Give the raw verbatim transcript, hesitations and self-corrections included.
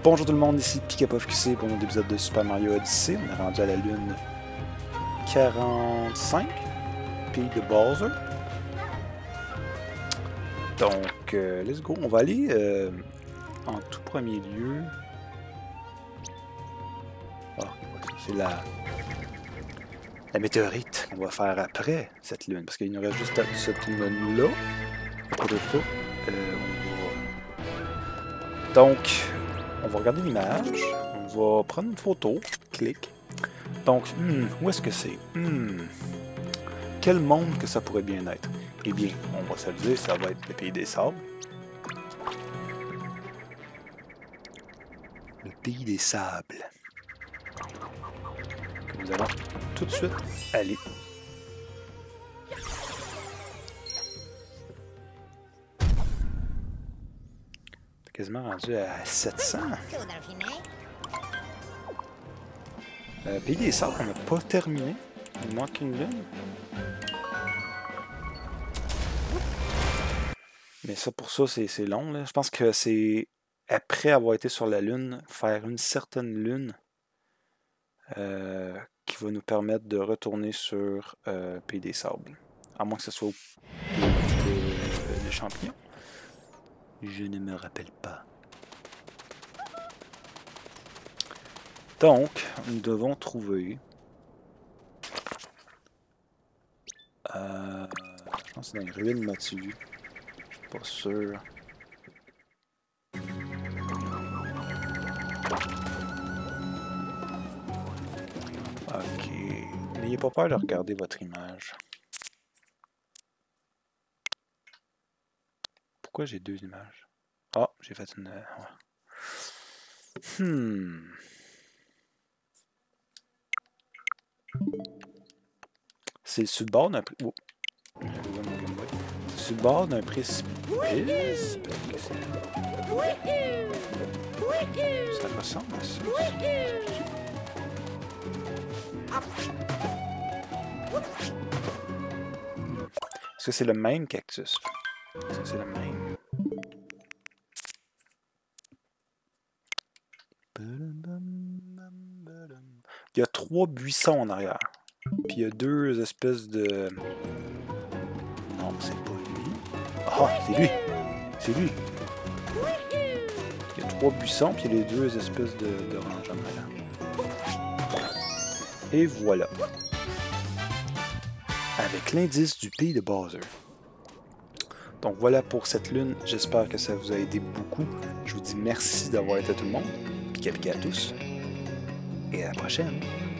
Bonjour tout le monde, ici PikaPofQC pour notre épisode de Super Mario Odyssey. On est rendu à la lune quarante-cinq, pays de Bowser. Donc, euh, let's go. On va aller euh, en tout premier lieu. Ah, c'est la, la météorite qu'on va faire après cette lune, parce qu'il nous reste juste cette lune-là. Pour le faux. Euh, on va... Donc, on va regarder l'image. On va prendre une photo. Clic. Donc, hmm, où est-ce que c'est? Hmm. Quel monde que ça pourrait bien être? Eh bien, on va se le dire, ça va être le pays des sables. Le pays des sables. Que nous allons tout de suite aller. C'est quasiment rendu à sept cents. Euh, pays des sables, on n'a pas terminé. Il manque une lune. Mais ça, pour ça, c'est long. Là. Je pense que c'est après avoir été sur la Lune, faire une certaine Lune euh, qui va nous permettre de retourner sur euh, Pays des Sables. À moins que ce soit au pays des champignons. Je ne me rappelle pas. Donc, nous devons trouver... Euh, je pense que c'est dans les ruines Mathieu. Pas sûr. Ok. N'ayez pas peur de regarder votre image. Pourquoi j'ai deux images? Ah, oh, j'ai fait une... Ouais. Hmm. C'est sur le bord d'un... Oh. Sur le bord d'un précipice. Ça ressemble à ça. Est-ce que c'est le même cactus? Est-ce que c'est le même? Il y a trois buissons en arrière. Puis il y a deux espèces de... Non, c'est pas lui. Ah, c'est lui! C'est lui! Il y a trois buissons, puis il y a les deux espèces de d'orange en arrière. Et voilà. Avec l'indice du pays de Bowser. Donc voilà pour cette lune. J'espère que ça vous a aidé beaucoup. Je vous dis merci d'avoir été tout le monde. Pika pika à tous. Et à la prochaine.